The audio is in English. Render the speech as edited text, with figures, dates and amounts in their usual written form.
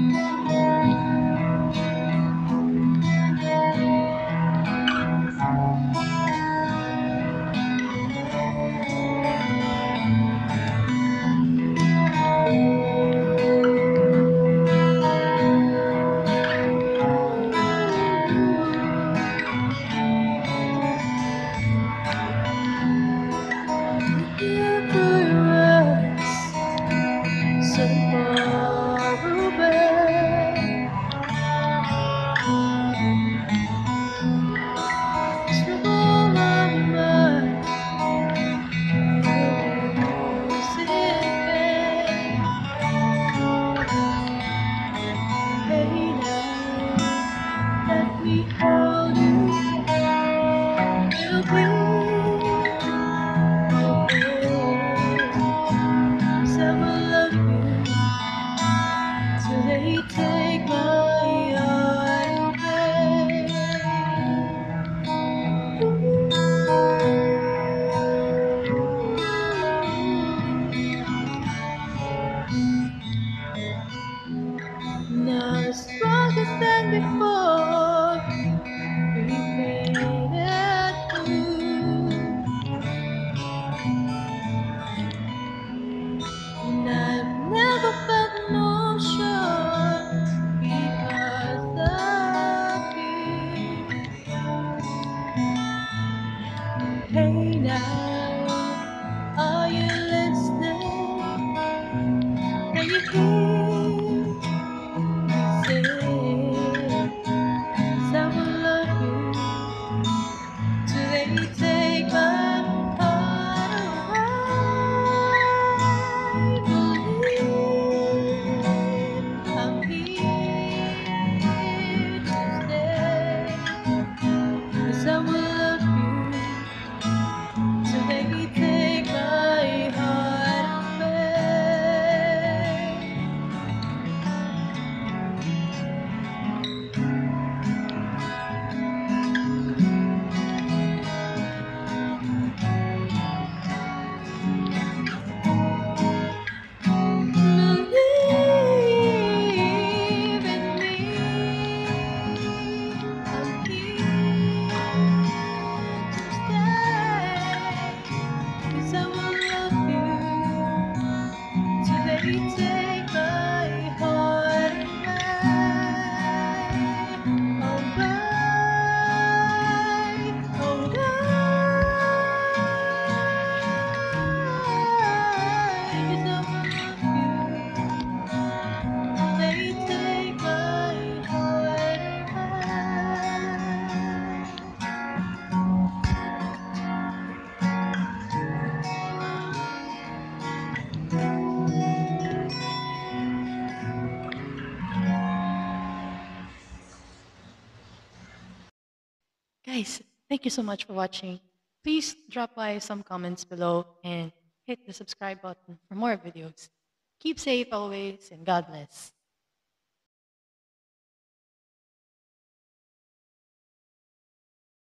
Now stronger than before, we faded through. And I've never felt emotion because of you. Hey now, are you listening? Can you hear me say, 'cause I will love you till they take my heart away. Believe I'm here to stay, 'cause I will love you till they take my heart away. Believe in me, I'm here to stay, 'cause I will love you till they take my heart away. Alright, alright, 'cause I will love you till they take my heart Guys, thank you so much for watching. Please drop by some comments below and hit the subscribe button for more videos. Keep safe always and God bless.